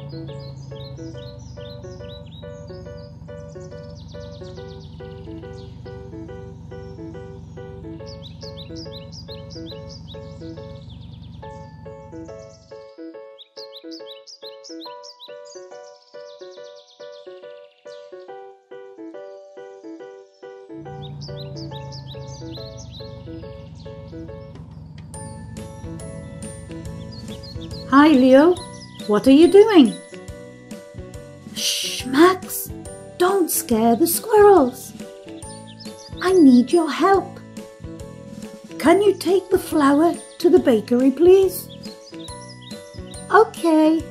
Hi Leo, what are you doing? Shh, Max, don't scare the squirrels. I need your help. Can you take the flour to the bakery, please? Okay.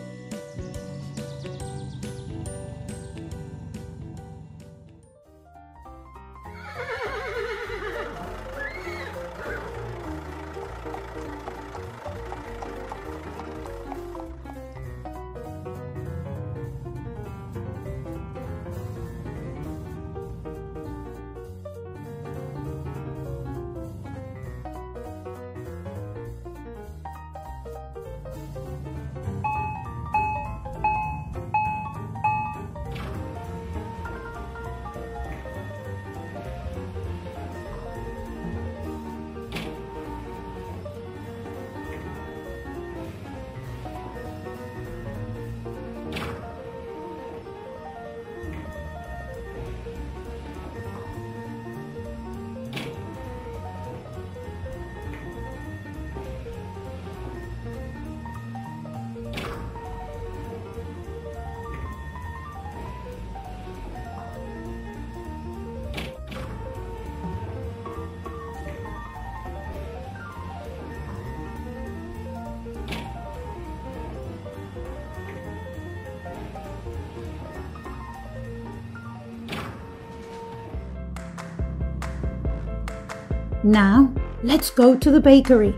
Now, let's go to the bakery.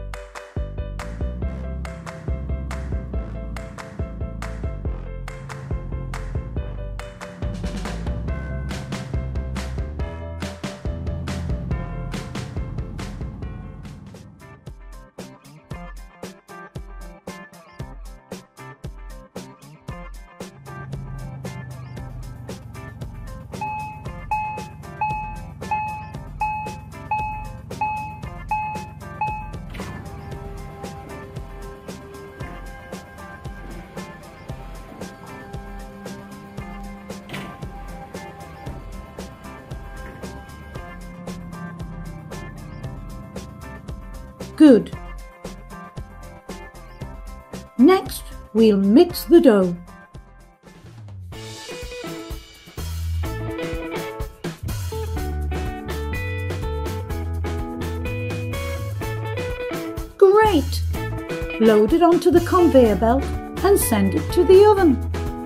Good. Next, we'll mix the dough. Great! Load it onto the conveyor belt and send it to the oven.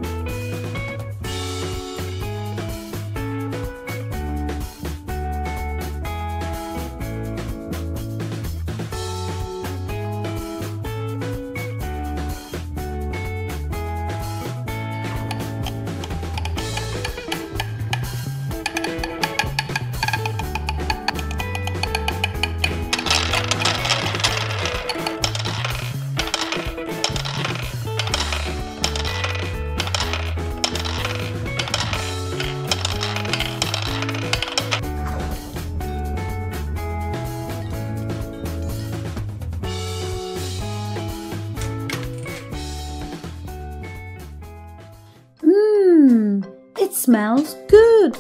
It smells good.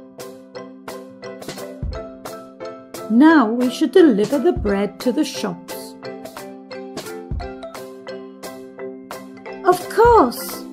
Now we should deliver the bread to the shops. Of course.